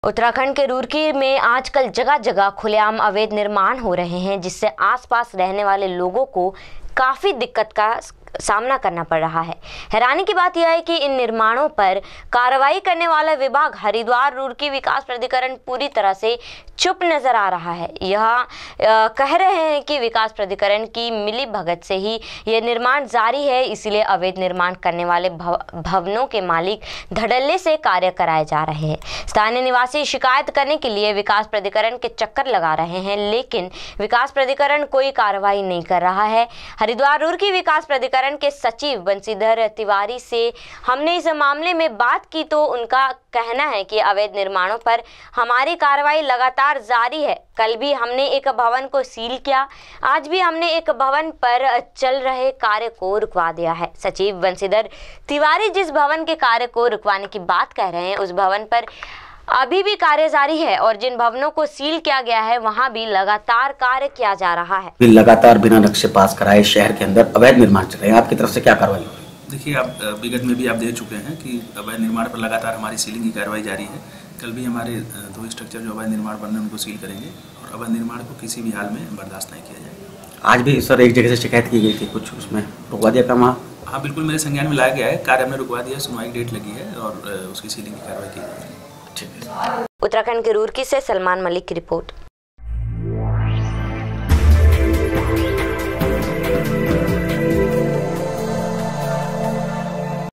उत्तराखंड के रुड़की में आजकल जगह जगह खुलेआम अवैध निर्माण हो रहे हैं, जिससे आसपास रहने वाले लोगों को काफ़ी दिक्कत का सामना करना पड़ रहा है। हैरानी की बात यह है कि इन निर्माणों पर कार्रवाई करने वाला विभाग हरिद्वार रुड़की विकास प्राधिकरण पूरी तरह से चुप नजर आ रहा है। यह कह रहे हैं कि विकास प्राधिकरण की मिली भगत से ही यह निर्माण जारी है, इसलिए अवैध निर्माण करने वाले भवनों के मालिक धड़ल्ले से कार्य कराए जा रहे हैं। स्थानीय निवासी शिकायत करने के लिए विकास प्राधिकरण के चक्कर लगा रहे हैं, लेकिन विकास प्राधिकरण कोई कार्रवाई नहीं कर रहा है। हरिद्वार रुड़की विकास प्राधिकरण के सचिव बंशीधर तिवारी से हमने इस मामले में बात की तो उनका कहना है कि अवैध निर्माणों पर हमारी कार्रवाई लगातार जारी है। कल भी हमने एक भवन को सील किया, आज भी हमने एक भवन पर चल रहे कार्य को रुकवा दिया है। सचिव बंशीधर तिवारी जिस भवन के कार्य को रुकवाने की बात कह रहे हैं, उस भवन पर अभी भी कार्य जारी है और जिन भवनों को सील किया गया है वहां भी लगातार कार्य किया जा रहा है। लगातार बिना नक्शे पास कराए शहर के अंदर अवैध निर्माण चल रहे हैं, आपकी तरफ से क्या कार्रवाई होगी? देखिए, आप विगत में भी आप देख चुके हैं कि अवैध निर्माण पर लगातार हमारी सीलिंग की कार्रवाई जारी है। कल भी हमारे 2 स्ट्रक्चर जो अवैध निर्माण बन रहे हैं उनको सील करेंगे और अवैध निर्माण को किसी भी हाल में बर्दाश्त नहीं किया जाएगा। आज भी सर एक जगह से शिकायत की गई थी, कुछ उसमें रुकवा दिया काम? हाँ बिल्कुल, मेरे संज्ञान में लाया गया है, कार्य हमने रुकवा दिया, सुनवाई डेट लगी है और उसकी सीलिंग की कार्रवाई की जाएगी। उत्तराखंड के रुड़की से सलमान मलिक की रिपोर्ट।